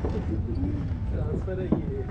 Transfer है ये।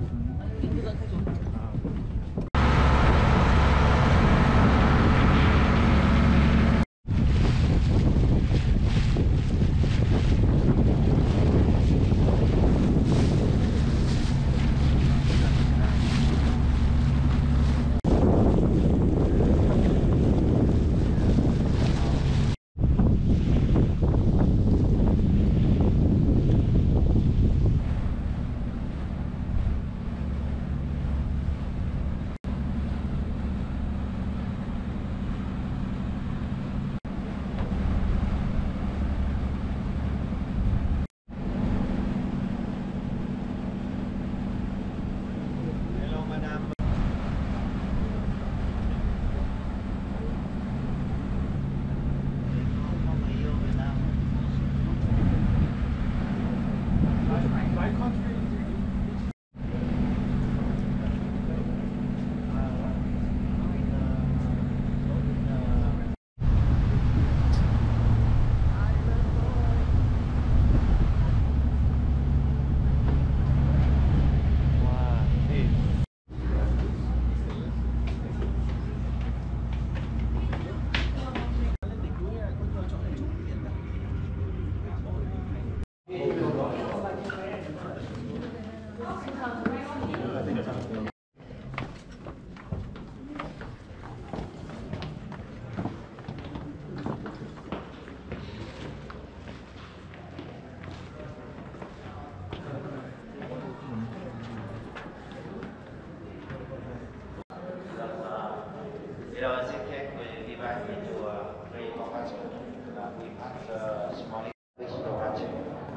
Rồi xin phép mời đi vào cái chùa Rây Quang Hoa Chùa là we pass small Quang Hoa Chùa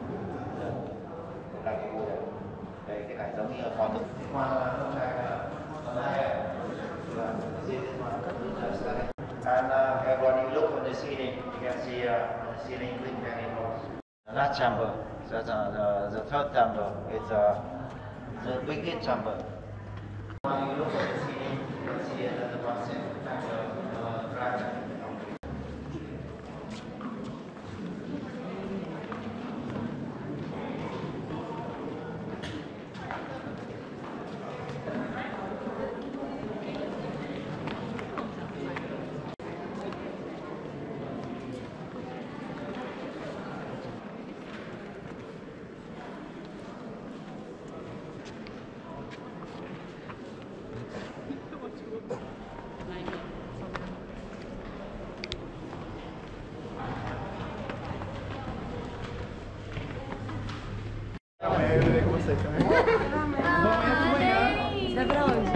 là cái khu đấy cái này giống như là phó thực hoa hôm nay là and everybody look on the ceiling, you can see the ceiling with many holes. Last chamber, that's the third chamber. It's the biggest chamber. When you look at the ceiling, you can see the process. Com você também. Você vai pra onde?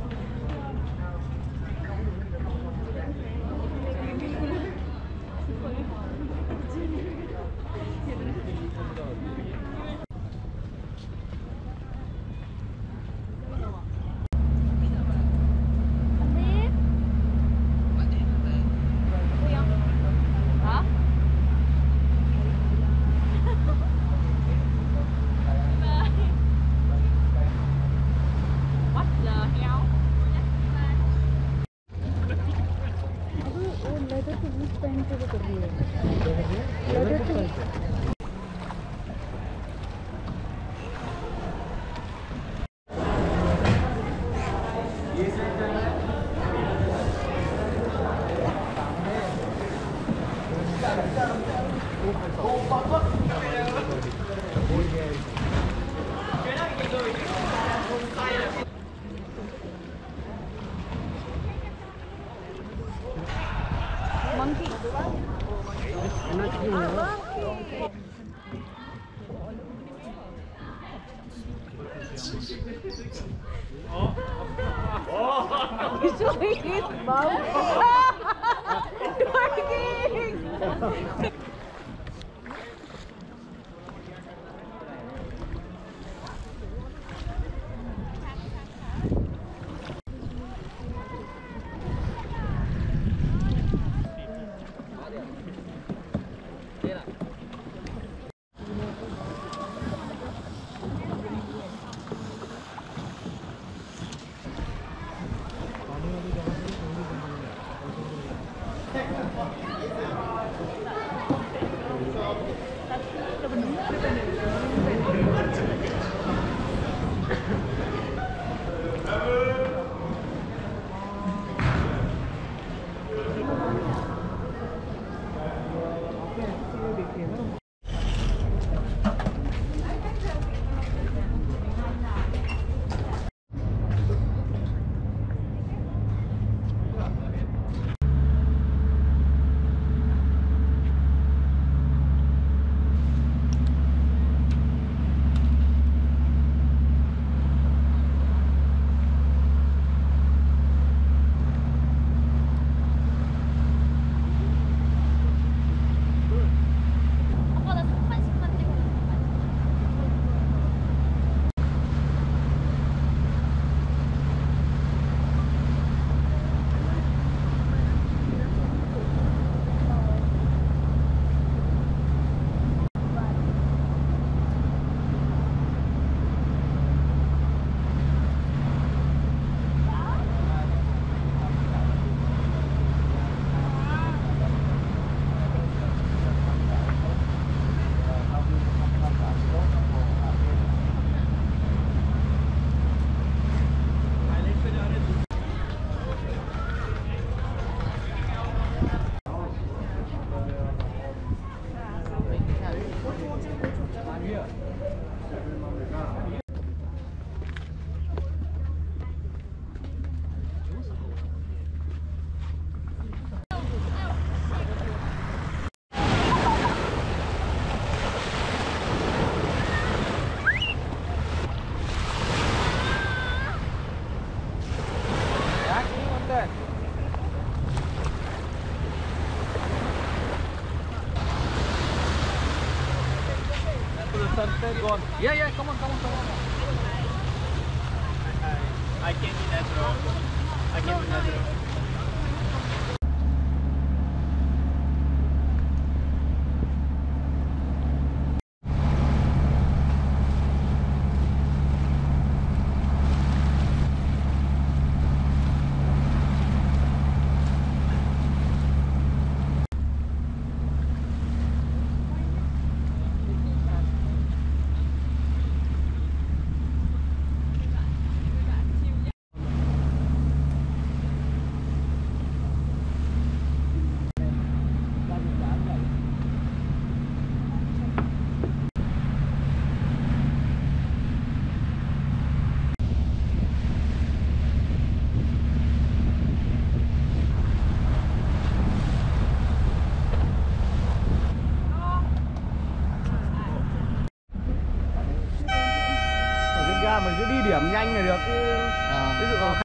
Monkey. He's showing his mouth. Working. go on. Yeah, come on. I can be natural. Ở trên ga mình cứ đi điểm nhanh là được. Ví dụ